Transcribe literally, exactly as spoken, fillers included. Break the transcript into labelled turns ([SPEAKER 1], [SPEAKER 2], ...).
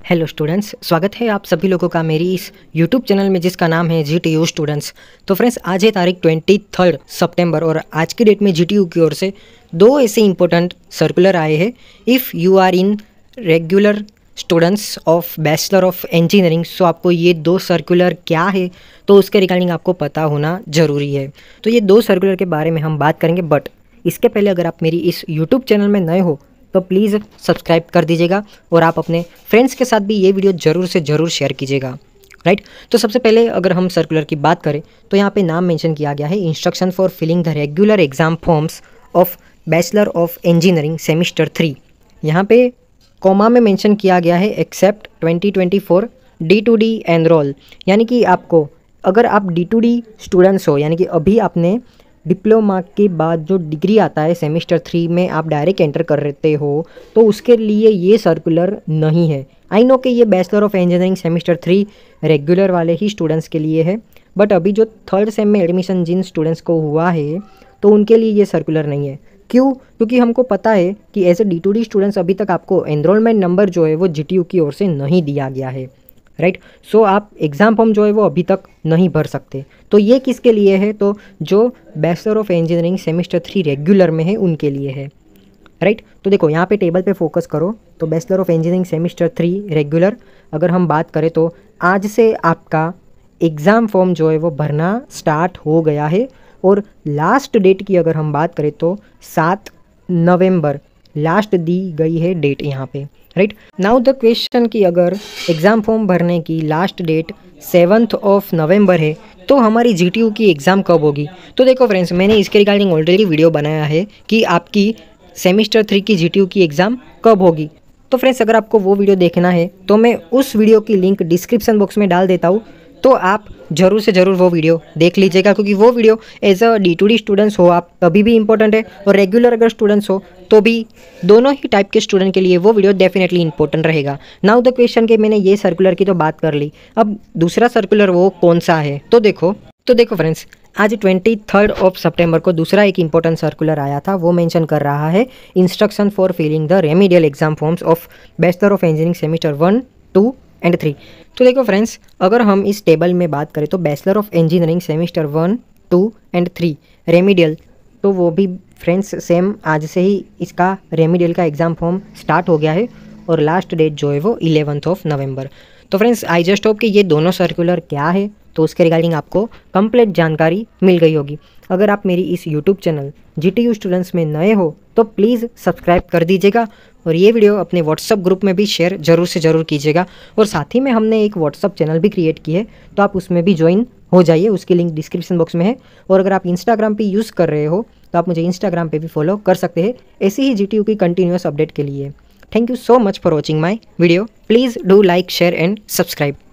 [SPEAKER 1] Hello students, स्वागत है आप सभी लोगों का मेरी इस यूट्यूब चैनल में जिसका नाम है जी टी यू स्टूडेंट्स। तो फ्रेंड्स, आज है तारीख ट्वेंटी थर्ड सितंबर और आज की डेट में जी टी यू की ओर से दो ऐसे इंपॉर्टेंट सर्कुलर आए हैं। If you are in regular students of bachelor of engineering, so आपको ये दो सर्कुलर क्या है तो उसके रिगार्डिंग आपको पता होना ज़रूरी है। तो ये दो सर्कुलर के बारे में हम बात करेंगे, बट इसके पहले अगर आप मेरी इस यूट्यूब चैनल में नए हो तो प्लीज़ सब्सक्राइब कर दीजिएगा और आप अपने फ्रेंड्स के साथ भी ये वीडियो ज़रूर से ज़रूर शेयर कीजिएगा। राइट, तो सबसे पहले अगर हम सर्कुलर की बात करें तो यहाँ पे नाम मेंशन किया गया है, instruction for filling the regular exam forms of bachelor of engineering semester three. यहाँ पे कॉमा में मेंशन किया गया है except twenty twenty four D to D enrol, यानी कि आपको अगर आप डी टू डी स्टूडेंट्स हो, यानी कि अभी आपने डिप्लोमा के बाद जो डिग्री आता है सेमेस्टर थ्री में आप डायरेक्ट एंटर कर रहे हो, तो उसके लिए ये सर्कुलर नहीं है। आई नो कि ये bachelor of engineering semester three regular वाले ही स्टूडेंट्स के लिए है, बट अभी जो थर्ड सेम में एडमिशन जिन स्टूडेंट्स को हुआ है तो उनके लिए ये सर्कुलर नहीं है। क्यों? क्योंकि हमको पता है कि as a D to D students अभी तक आपको एनरोलमेंट नंबर जो है वो जी टी यू की ओर से नहीं दिया गया है। राइट, सो so, आप एग्ज़ाम फॉर्म जो है वो अभी तक नहीं भर सकते। तो ये किसके लिए है? तो जो bachelor of engineering semester three regular में है उनके लिए है। राइट, तो देखो यहाँ पे टेबल पे फोकस करो तो bachelor of engineering semester three regular अगर हम बात करें तो आज से आपका एग्ज़ाम फॉर्म जो है वो भरना स्टार्ट हो गया है और लास्ट डेट की अगर हम बात करें तो सात नवंबर लास्ट दी गई है डेट यहाँ पे। राइट, नाउ द क्वेश्चन कि अगर एग्ज़ाम फॉर्म भरने की last date seventh of November है तो हमारी जी टी यू की एग्ज़ाम कब होगी? तो देखो फ्रेंड्स, मैंने इसके रिगार्डिंग ऑलरेडी वीडियो बनाया है कि आपकी सेमेस्टर थ्री की जी टी यू की एग्ज़ाम कब होगी। तो फ्रेंड्स, अगर आपको वो वीडियो देखना है तो मैं उस वीडियो की लिंक डिस्क्रिप्शन बॉक्स में डाल देता हूँ, तो आप ज़रूर से ज़रूर वो वीडियो देख लीजिएगा, क्योंकि वो video as a D to D students हो आप तभी भी इंपॉर्टेंट है और रेगुलर अगर स्टूडेंट्स हो तो भी, दोनों ही टाइप के स्टूडेंट के लिए वो वीडियो डेफिनेटली इंपॉर्टेंट रहेगा। नाउ द क्वेश्चन के मैंने ये सर्कुलर की तो बात कर ली, अब दूसरा सर्कुलर वो कौन सा है? तो देखो तो देखो फ्रेंड्स, आज ट्वेंटी थर्ड ऑफ सितंबर को दूसरा एक इंपॉर्टेंट सर्कुलर आया था। वो मेंशन कर रहा है instruction for filling the remedial exam forms of bachelor of engineering semester one two and three. तो देखो फ्रेंड्स, अगर हम इस टेबल में बात करें तो bachelor of engineering semester one two and three remedial, तो वो भी फ्रेंड्स सेम आज से ही इसका रेमिडियल का एग्ज़ाम फॉर्म स्टार्ट हो गया है और लास्ट डेट जो है वो इलेवंथ ऑफ नवंबर। तो फ्रेंड्स, आई जस्ट होप कि ये दोनों सर्कुलर क्या है तो उसके रिगार्डिंग आपको कंप्लीट जानकारी मिल गई होगी। अगर आप मेरी इस YouTube channel G T U students में नए हो तो प्लीज़ सब्सक्राइब कर दीजिएगा और ये वीडियो अपने व्हाट्सअप ग्रुप में भी शेयर ज़रूर से ज़रूर कीजिएगा। और साथ ही में हमने एक व्हाट्सअप चैनल भी क्रिएट की है, तो आप उसमें भी ज्वाइन हो जाइए, उसकी लिंक डिस्क्रिप्शन बॉक्स में है। और अगर आप इंस्टाग्राम पे यूज़ कर रहे हो तो आप मुझे इंस्टाग्राम पे भी फॉलो कर सकते हैं ऐसी ही जी टी यू की कंटिन्यूअस अपडेट के लिए। Thank you so much for watching my video. Please do like, share and subscribe.